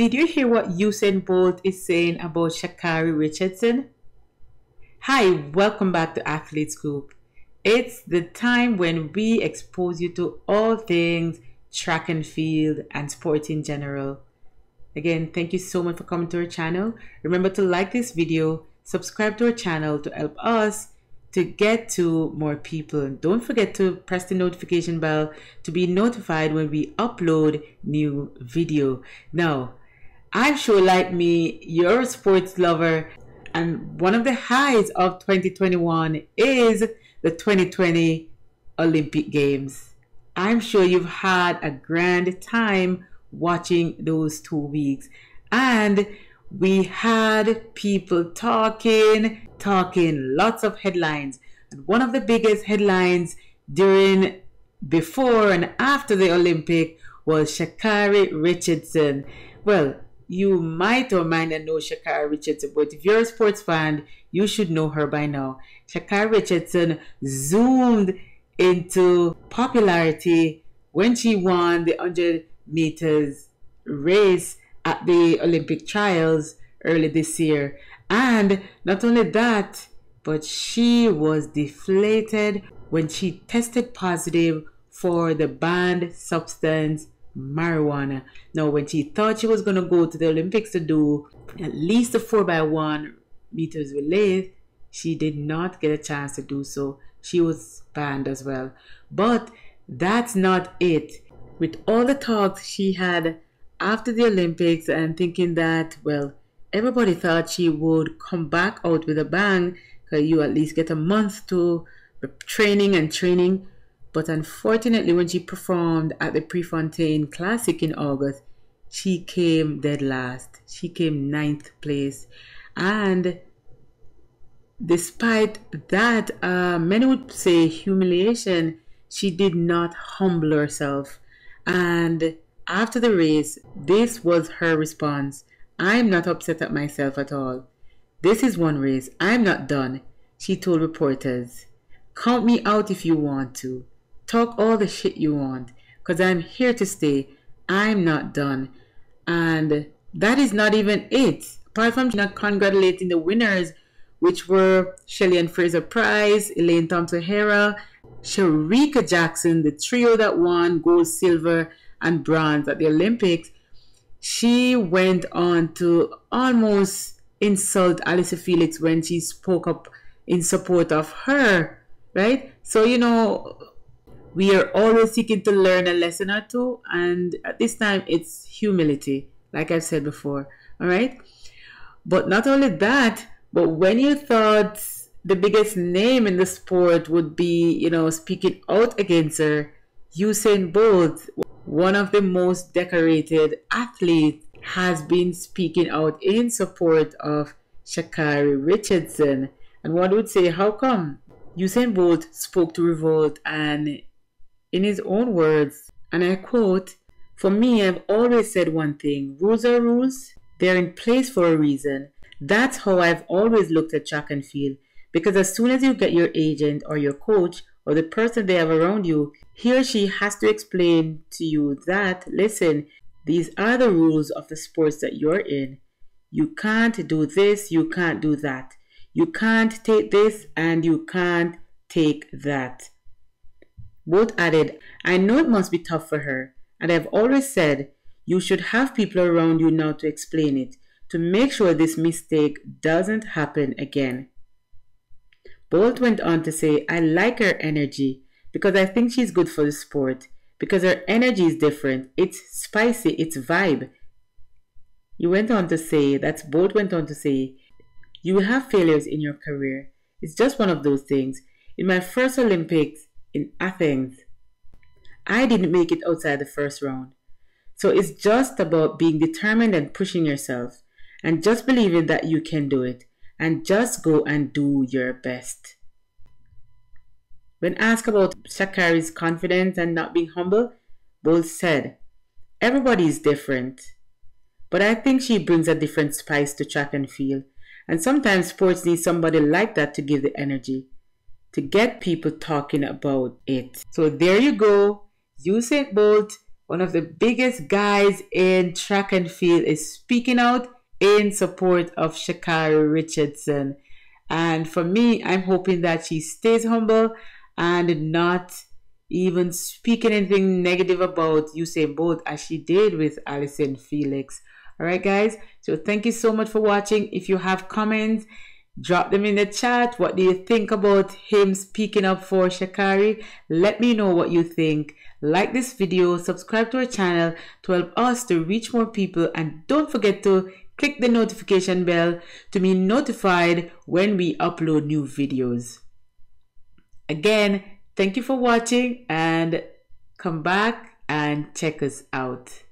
Did you hear what Usain Bolt is saying about Sha'Carri Richardson? Hi, welcome back to Athlete Scoop. It's the time when we expose you to all things track and field and sport in general. Again, thank you so much for coming to our channel. Remember to like this video, subscribe to our channel to help us to get to more people. Don't forget to press the notification bell to be notified when we upload new video. Now, I'm sure like me, you're a sports lover, and one of the highs of 2021 is the 2020 Olympic Games. I'm sure you've had a grand time watching those 2 weeks, and we had people talking, lots of headlines. And one of the biggest headlines before and after the Olympic was Sha'Carri Richardson. Well, you might or might not know Sha'Carri Richardson, but if you're a sports fan, you should know her by now. Sha'Carri Richardson zoomed into popularity when she won the 100 meters race at the Olympic trials early this year. And not only that, but she was deflated when she tested positive for the banned substance marijuana. Now, when she thought she was going to go to the Olympics to do at least a 4x1 meters relay, she did not get a chance to do so. She was banned as well. But that's not it. With all the talks she had after the Olympics and thinking that, well, everybody thought she would come back out with a bang, because you at least get a month to training. But unfortunately, when she performed at the Prefontaine Classic in August, she came dead last. She came 9th place. And despite that, many would say humiliation, she did not humble herself. And after the race, this was her response. I'm not upset at myself at all. This is one race. I'm not done, she told reporters. Count me out if you want to. Talk all the shit you want, because I'm here to stay. I'm not done. And that is not even it. Apart from not congratulating the winners, which were Shelly-Ann Fraser-Price, Elaine Thomson-Herah, Shericka Jackson, the trio that won gold, silver, and bronze at the Olympics, she went on to almost insult Allyson Felix when she spoke up in support of her, right? So, you know, we are always seeking to learn a lesson or two, and at this time it's humility, like I've said before, all right? But not only that, but when you thought the biggest name in the sport would be, you know, speaking out against her, Usain Bolt, one of the most decorated athletes, has been speaking out in support of Sha'Carri Richardson. And one would say, how come? Usain Bolt spoke to revolt, and in his own words, and I quote, "For me, I've always said one thing, rules are rules, they're in place for a reason. That's how I've always looked at track and field, because as soon as you get your agent or your coach or the person they have around you, he or she has to explain to you that, listen, these are the rules of the sports that you're in. You can't do this, you can't do that. You can't take this and you can't take that." Both added, "I know it must be tough for her, and I've always said you should have people around you now to explain it, to make sure this mistake doesn't happen again." Bolt went on to say, "I like her energy because I think she's good for the sport, because her energy is different. It's spicy, it's vibe." Bolt went on to say, "You will have failures in your career. It's just one of those things. In my first Olympics in Athens, I didn't make it outside the first round. So it's just about being determined and pushing yourself, and just believing that you can do it, and just go and do your best." When asked about Sha'Carri's confidence and not being humble, Bolt said, "Everybody is different, but I think she brings a different spice to track and field, and sometimes sports need somebody like that to give the energy, to get people talking about it." So there you go, Usain Bolt one of the biggest guys in track and field, is speaking out in support of Sha'Carri Richardson. And for me, I'm hoping that she stays humble and not even speaking anything negative about Usain Bolt as she did with Allyson Felix. All right, guys. So thank you so much for watching. If you have comments, drop them in the chat. What do you think about him speaking up for Sha'Carri? Let me know what you think. Like this video, subscribe to our channel to help us to reach more people, and don't forget to click the notification bell to be notified when we upload new videos. Again, thank you for watching, and come back and check us out.